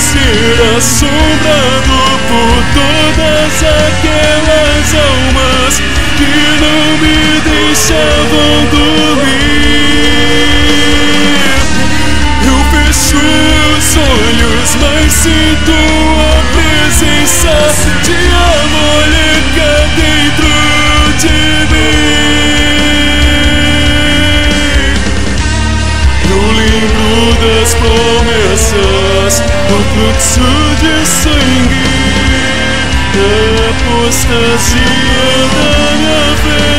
ser assombrado por todas aquelas almas que não me deixavam dormir. Eu fecho os olhos, mas sinto a presença de amor cá dentro de mim. Eu lembro das promessas, do fluxo de sangue, da apostasia da minha fé.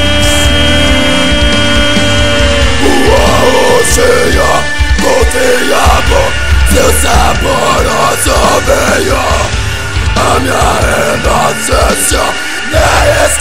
Senhor, confiado, seu saboroso vinho, a minha inocência na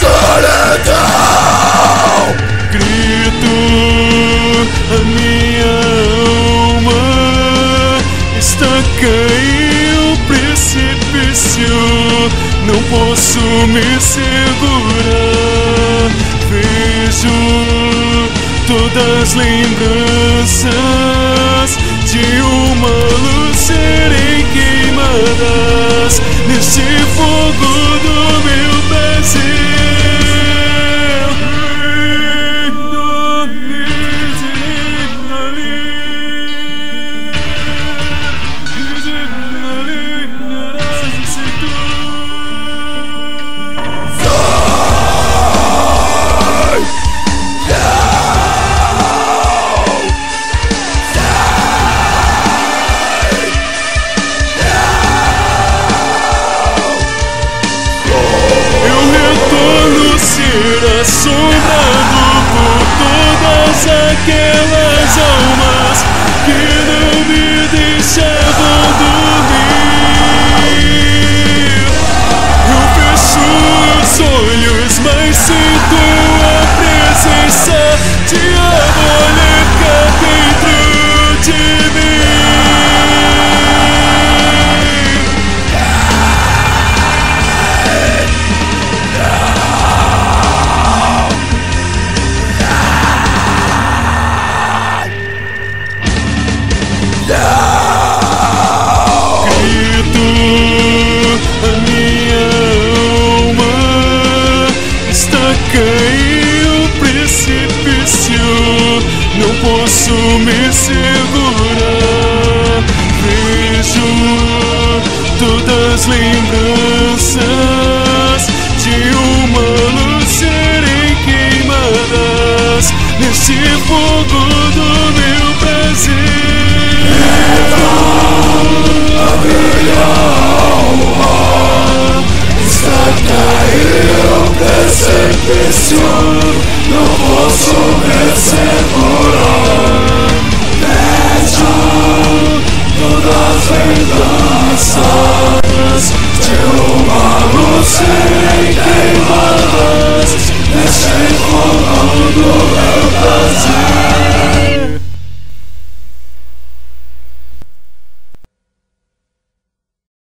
escuridão. Grito, a minha alma está caindo no precipício, não posso me segurar. Vejo todas as lembranças de uma luz serem queimadas neste fogo do meu prazer. Assombrado por todas aquelas almas que não me deixavam dormir. Eu fecho os olhos, mas sinto a presença de amor cá dentro de mim. Grito, a minha alma está caindo no precipício, não posso me segurar. Vejo todas as lembranças de uma luz serem queimadas neste fogo do meu prazer. A minha alma está caindo no precipício, não posso me segurar. Vejo todas as lembranças de uma luz.